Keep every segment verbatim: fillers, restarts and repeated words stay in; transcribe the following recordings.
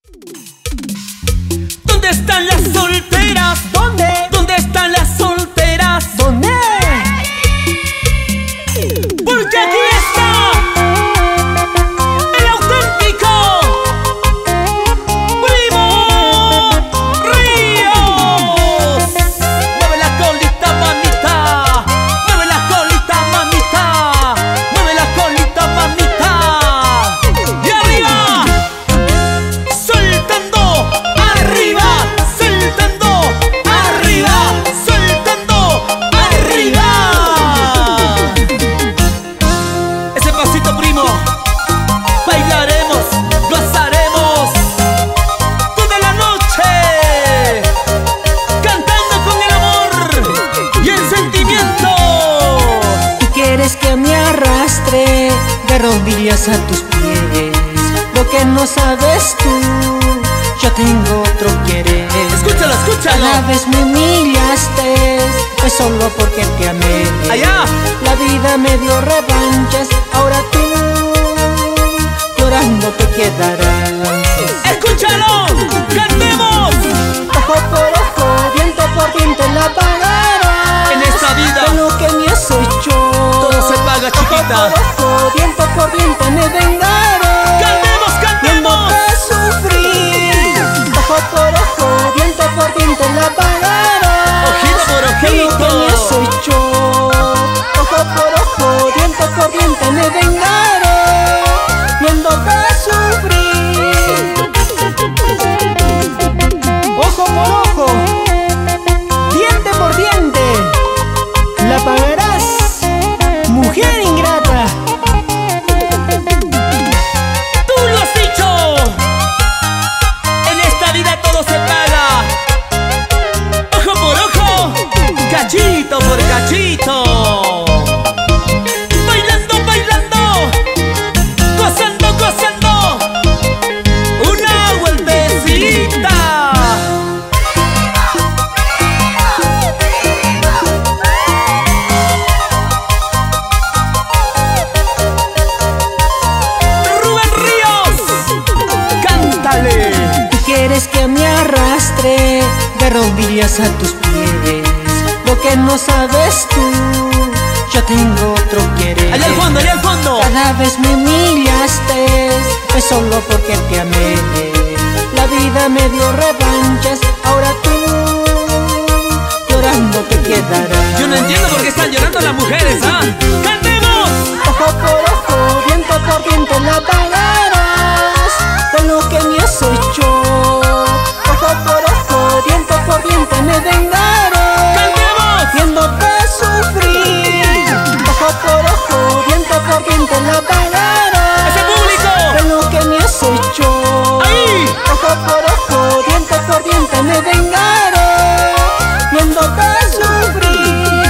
¿Dónde están las solteras? ¿Dónde? ¿Dónde están las solteras? ¿Dónde? Porque aquí está el auténtico Primo Ríos. Mueve la colita, mamita. Mueve la colita, mamita. Mueve la colita, mamita. Y arriba, soltando, arriba, soltando, arriba, soltando, arriba. Ese pasito, primo, bailaremos, gozaremos toda la noche, cantando con el amor y el sentimiento. Tú quieres que me arrastre de rodillas a tus pies. Lo que no sabes tú, yo tengo otro querer. Escúchalo, escúchalo. Cada vez me humillaste, pues solo porque te amé. Allá. La vida me dio revanchas, ahora tú llorando te quedarás. Escúchalo, cantemos. Ojo por ojo, diente por diente la pagarás. En esta vida de lo que me has hecho, todo se paga, chiquita. Ojo por ojo, diente por diente me vengaré. Cantemos, cantemos. Viéndote sufrir. Ojo por ojo, diente por diente la pagarás. Ojito por De lo que me has ojito. hecho, ojo por ojo, diente por diente me vengaré. Viéndote sufrir. Ojo por ojo, diente por diente, la pagarás, mujer ingrata. Tú lo has dicho. En esta vida todo se paga. Ojo por ojo, cachito por cachito. Bailando, bailando, gozando, gozando. Una vueltecita. Rubén Ríos, cántale. Tú quieres que me arrastre de rodillas a tus pies. Lo que no sabes tú, yo tengo otro querer. Allá al fondo, allá al fondo. Cada vez me humillaste, pues solo porque te amé. La vida me dio revanchas, ahora tú llorando te quedarás. Yo no entiendo por qué están llorando las mujeres, ¿ah? ¡Cantemos! Ojo por ojo, diente por diente la pagarás. De lo que me has hecho, ojo por ojo, diente por diente me vengaré. ¡Cantemos! Viéndote sufrir. Ojo por ojo, diente por diente la pagarás. ¡Ese público! De lo que me has hecho, ¡Ahí! ojo por ojo, diente por diente me vengaré. Viéndote sufrir.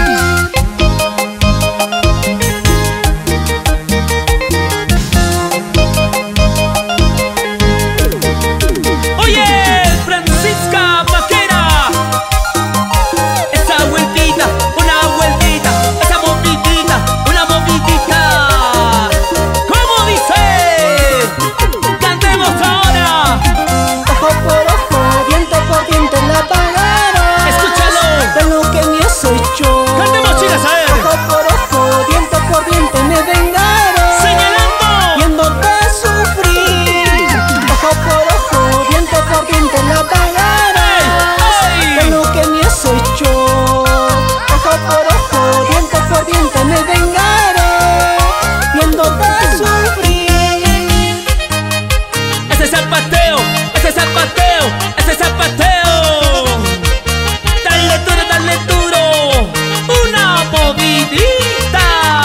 Oye, Francisca Vaquera. Esa vueltita, una vueltita. Esa movidita, una movidita. ¿Cómo dice? Cantemos ahora. Ojo por ojo, diente por diente la pagarás. Escúchalo. De lo que me has hecho, Cantemos, chicas, a ver. ojo por ojo, diente por diente me vengaré. Señalando. Viéndote sufrir. Ojo por ojo, diente por diente la pagarás. ¡Ey! ¡Ey! De lo que me has hecho, ojo por ojo, diente por diente me vengaré. Viéndote sufrir. Ese zapateo, ese zapateo, ese zapateo. Dale duro, dale duro. Una movidita.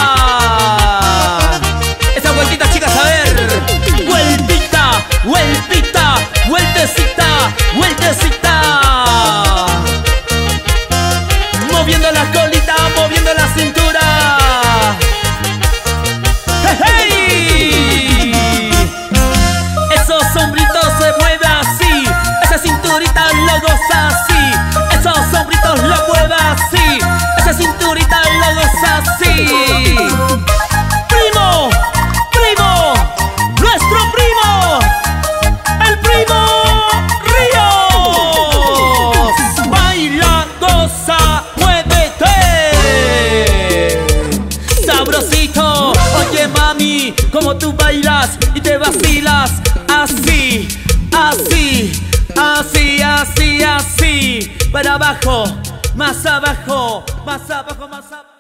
Esa vueltita, chicas, a ver. Vueltita, vueltita, vueltecita, vueltecita. Moviendo la colita, moviendo la cintura. ¡Hey, hey! Esos sombritos se mueven así, esa cinturita lo goza así. Esos sombritos lo mueve así, esa cinturita lo goza así. Primo, primo, nuestro primo, el primo como tú bailas y te vacilas. Así, así, así, así, así. Para abajo, más abajo, más abajo, más abajo.